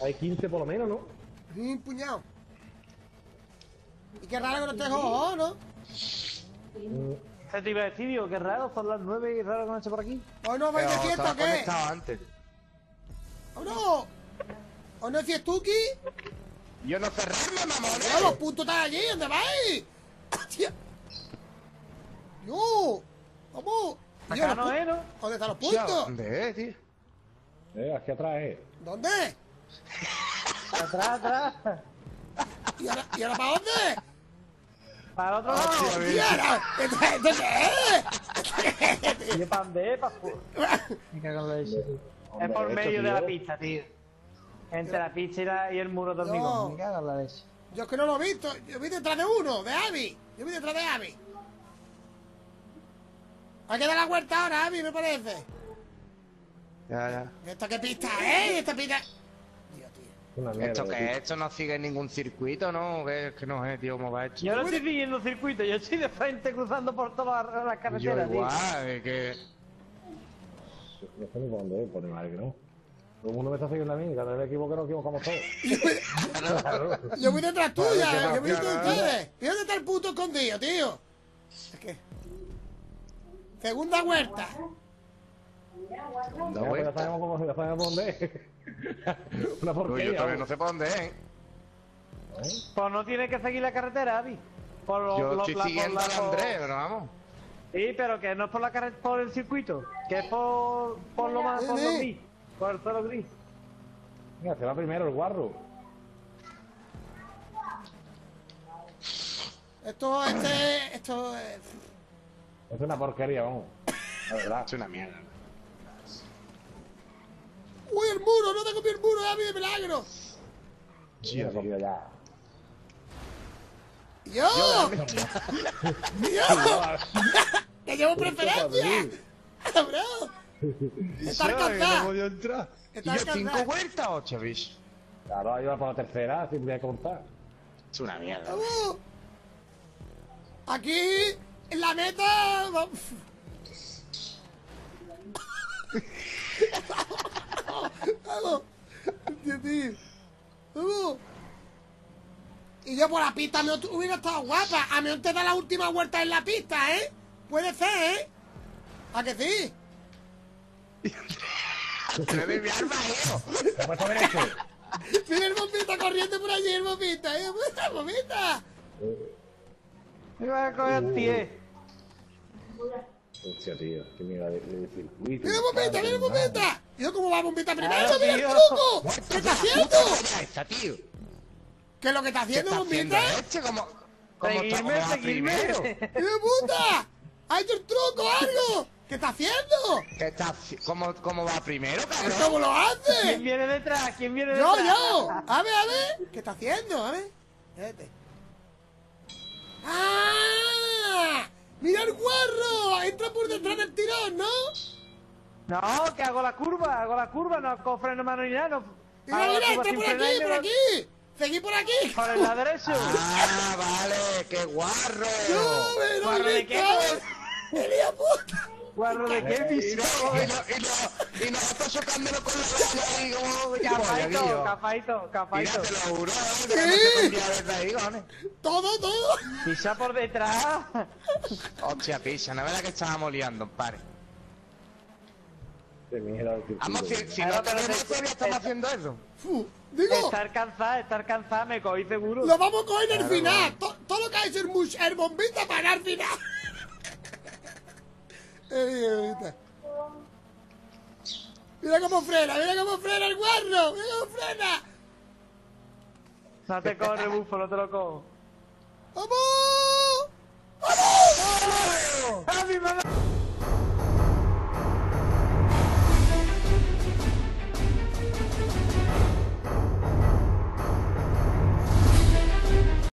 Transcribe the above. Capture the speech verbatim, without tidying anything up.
Hay quince por lo menos, ¿no? Sí, un puñado. Y qué raro que no estés ojo, ¿no? ¿Qué te iba a decir, tío? Qué raro, son las nueve y raro que no esté por aquí. ¿Hoy no vais de Pero fiesta o estaba qué? conectado antes. ¿O no? ¿O no es fiestuki? Yo no cerrarme, mamones. No, los puntos están allí, ¿dónde vais? ¡Hostia! ¡Yo! ¿Cómo? Tío, Acá los no pu- es, ¿no? ¿Dónde están los Hostia, puntos? ¿dónde es, tío? Eh, aquí atrás, eh. ¿Dónde? Atrás, atrás. ¿Y ahora, ¿y ahora para dónde? Para el otro lado. ¿Y ahora? ¿Esto, esto qué es? ¿Y para dónde es? Me cago en la leche. Es por Hombre, medio esto, de la tío. pista, tío. Entre la pista y, la- y el muro de hormigón. No. Me cago en la leche. Yo es que no lo he visto. Yo vi detrás de uno, de Abby. Yo vi detrás de Abby. Hay que dar la vuelta ahora, Abby, me parece. Ya, ya. ¿Esta qué pista es? ¿Esta pista? Dios, tío. Una mierda, ¿Esto qué tío. es? ¿Esto no sigue ningún circuito, no? Que, que no sé, tío, cómo va esto. Yo no estoy siguiendo circuito, yo estoy de frente cruzando por todas las, las Yo carreteras, tío. igual, es que... No sé ni por dónde es, por mi madre que no. Todo el mundo me está siguiendo a mí, cada vez me equivoco nos equivocamos todos. Claro. Yo voy detrás Claro, tuya, que no, yo voy detrás de claro. ustedes. ¿Y dónde está el puto escondido, tío? Es que... Segunda vuelta. Da Ya, pues ya vuelta. sabemos cómo, ya sabemos por dónde es. Una Uy, porquería. yo todavía no vamos. sé por dónde es. Pues no tiene que seguir la carretera, Abby. Por lo, Yo lo- estoy la- por siguiendo la- al por- Andrés, pero vamos. Sí, pero que no es por la carretera, por el circuito, que es por, por lo más, por lo Sí. gris, por el suelo gris. Mira, se va primero el guarro. Esto, este... Esto es... Es una porquería, vamos. La verdad. Es una mierda. ¡Uy, el muro! ¡No te copié el muro, Abby, de milagro! Sí, lo he cogido ya. ¡Yo! ¡Yo! ¡Que llevo preferencia! ¡Bro! Está alcanzado. podía entrar. Y Está yo cinco alcanzado. vueltas, ocho, bicho. Claro, ahí va por la tercera, sin voy a contar. Es una mierda. ¡Vamos! Aquí, en la meta... Vamos. Vamos. Tío, tío. Vamos. Y yo por la pista me hubiera estado guapa. A mí te da la última vuelta en la pista, ¿eh? Puede ser, ¿eh? ¿A que sí? ¡Me de mi arma, hijo! ¿Te puesto derecho? Mira el bombita corriendo por allí, el bombita, ¿eh? ¡El bombita! Me va a coger el pie. Hostia, tío, qué mierda de, de circuito. ¡Mira el bombita, mira el bombita! ¿Y yo cómo va bombita primero? Claro, ¡Mira el tío. truco! ¿Qué está haciendo? ¡Ya está, tío! ¿Qué es lo que está ¿Qué haciendo, está haciendo bombita? este? ¿Cómo, cómo está, Seguirme, cómo va seguirme. primero? ¡Mira puta! ¡Ha hecho el truco o algo! ¿Qué está haciendo? ¿Qué está, haci- cómo, ¿Cómo va primero, cabrón? ¿Cómo lo ¿Quién hace? viene detrás? ¿Quién viene Yo, detrás? yo. A ver, a ver. ¿Qué está haciendo? A ver. Espérate. ¡Ah! ¡Mira el guarro! Entra por detrás del tirón, ¿no? No, que hago la curva, hago la curva, no con freno mano ni nada. No, Mira, hago la mira, curva entra sin por frenar y aquí, me por voy aquí. Seguí por aquí. Por el lado derecho. ¡Ah, vale! ¡Qué guarro! No, me lo ¿Guarro he de qué? visto. ¡El hijo puta! Guarro de qué Y, piso. no, y, no, y, no, y nosotros chocándolo con la valla y como... Capaito, capaito, capaito. Mira, te lo juro, Sí. que no se pondría desde ahí, cojones. Todo, todo. Pisa por detrás. Hostia, pisa, no verdad que estábamos liando, pare. Qué mierda de circuito. Vamos, si, si Claro, no pero tenemos te- todavía estamos haciendo eso. Fu, digo, Estar cansada, estar cansada, me cogí seguro. lo vamos a coger en el Claro, final. To- todo lo que hay es el, mus- el bombita para el final. Eh, bombita. Mira cómo frena, mira cómo frena el guarro. Mira cómo frena. No te corre, bufo, no te lo cojo. ¡Vamos!